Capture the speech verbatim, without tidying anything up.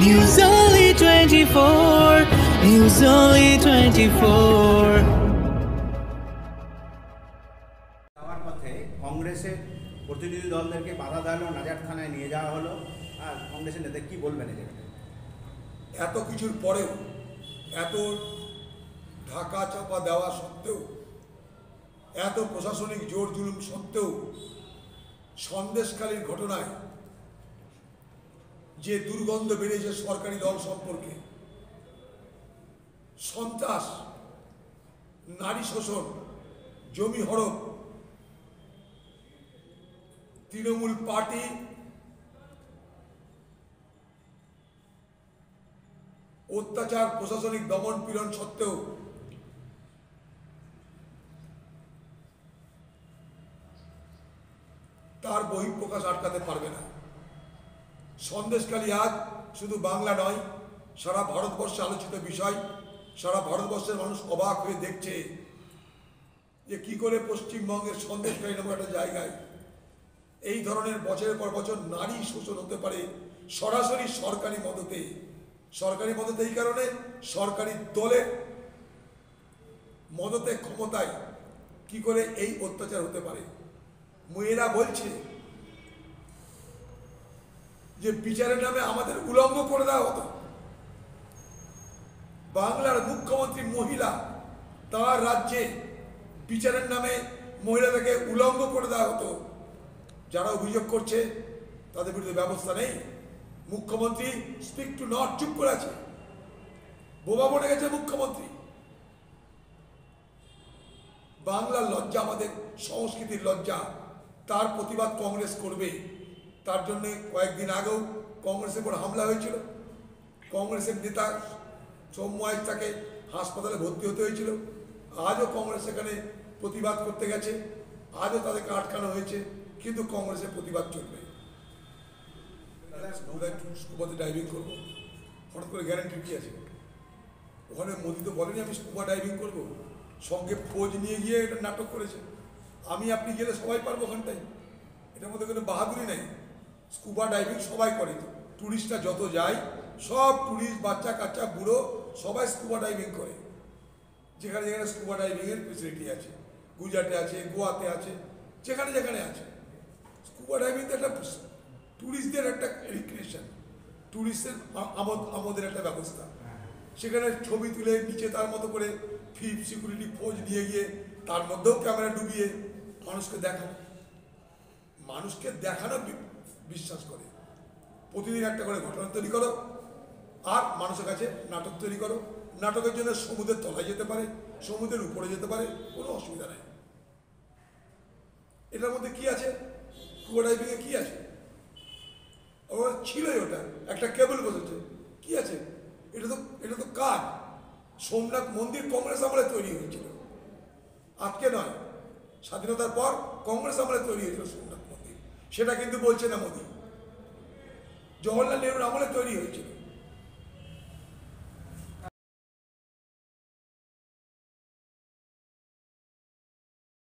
News Only twenty-four, News Only twenty-four. যাওয়ার পথে কংগ্রেসের প্রতিনিধি দলদেরকে বাধা দেওয়া হলো, নাজার থানায় নিয়ে যাওয়া হলো। আর কংগ্রেসের নেতা কি বলবেন এই জায়গায়? এত কিছুর পরেও, এত ঢাকা চাপা দেওয়া সত্ত্বেও, এত প্রশাসনিক জোর জুলুম সত্ত্বেও সন্দেশখালীর ঘটনায় যে দুর্গন্ধ বেরিয়েছে সরকারি দল সম্পর্কে, সন্ত্রাস, নারী শোষণ, জমি হড়প, তৃণমূল পার্টি অত্যাচার, প্রশাসনিক দমন পীড়ন সত্ত্বেও তার বহিঃপ্রকাশ আটকাতে পারবে না। সন্দেশখালী আজ শুধু বাংলা নয়, সারা ভারতবর্ষে আলোচিত বিষয়। সারা ভারতবর্ষের মানুষ অবাক হয়ে দেখছে যে কি করে পশ্চিমবঙ্গের সন্দেশখালী নামক একটা জায়গায় এই ধরনের বছরের পর বছর নারী শোষণ হতে পারে সরাসরি সরকারি মদতে। সরকারি মদতে এই কারণে, সরকারি দলের মদতে, ক্ষমতায় কি করে এই অত্যাচার হতে পারে। মেয়েরা বলছে যে বিচারের নামে আমাদের উলঙ্গ করে দেওয়া হতো। বাংলার মুখ্যমন্ত্রী মহিলা, তার রাজ্যে বিচারের নামে মহিলাদেরকে উলঙ্গ করে দেওয়া হতো। যারা অভিযোগ করছে তাদের বিরুদ্ধে ব্যবস্থা নেই। মুখ্যমন্ত্রী স্পিক টু নট, চুপ করে আছে, বোবা বনে গেছে মুখ্যমন্ত্রী। বাংলার লজ্জা, আমাদের সংস্কৃতির লজ্জা, তার প্রতিবাদ কংগ্রেস করবে। তার জন্য কয়েকদিন আগেও কংগ্রেসের উপর হামলা হয়েছিল। কংগ্রেসের নেতা সৌম্য তাকে হাসপাতালে ভর্তি হতে হয়েছিল। আজও কংগ্রেস সেখানে প্রতিবাদ করতে গেছে, আজও তাদেরকে আটকানো হয়েছে, কিন্তু কংগ্রেসের প্রতিবাদ চলবে। স্কুবাতে ডাইভিং করবো, হঠাৎ করে গ্যারান্টি কি আছে? ওখানে মোদি তো বলেনি আমি স্কুবা ডাইভিং করবো, সঙ্গে ফৌজ নিয়ে গিয়ে এটা নাটক করেছে। আমি আপনি গেলে সবাই পারবো ওখানটায়, এটার মধ্যে কোনো বাহাদুরি নেই। স্কুবা ডাইভিং সবাই করে, ট্যুরিস্টরা যত যায় সব ট্যুরিস্ট, বাচ্চা কাচ্চা, বুড়ো সবাই স্কুবা ডাইভিং করে। যেখানে যেখানে স্কুবা ডাইভিংয়ের ফেসিলিটি আছে, গুজরাটে আছে, গোয়াতে আছে, যেখানে যেখানে আছে। স্কুবা ডাইভিং তো একটা ট্যুরিস্টদের একটা রিক্রিয়েশন, ট্যুরিস্টের আমোদ আমোদের একটা ব্যবস্থা। সেখানে ছবি তুলে নিচে তার মতো করে ফিপ সিকিউরিটি ফৌজ নিয়ে গিয়ে তার মধ্যেও ক্যামেরা ডুবিয়ে মানুষকে দেখানো, মানুষকে দেখানো বিশ্বাস করে। প্রতিদিন একটা করে ঘটনা তৈরি করো আর মানুষের কাছে নাটক তৈরি করো। নাটকের জন্য সমুদ্রের তলায় যেতে পারে, সমুদ্রের উপরে যেতে পারে, কোনো অসুবিধা নেই। এটার মধ্যে কি আছে? স্কুবা ডাইভিংয়ে কি আছে? ওর ছিলই ওটা, একটা কেবল বসেছে, কি আছে? এটা তো এটা তো কাঠ। সোমনাথ মন্দির কংগ্রেস আমলে তৈরি হয়েছিল, আজকে নয়, স্বাধীনতার পর কংগ্রেস আমলে তৈরি হয়েছিল সোমনাথ মন্দির। সেটা কিন্তু বলছে না মোদি, জওহরলাল নেহরুর আমলে তৈরি হয়েছিল।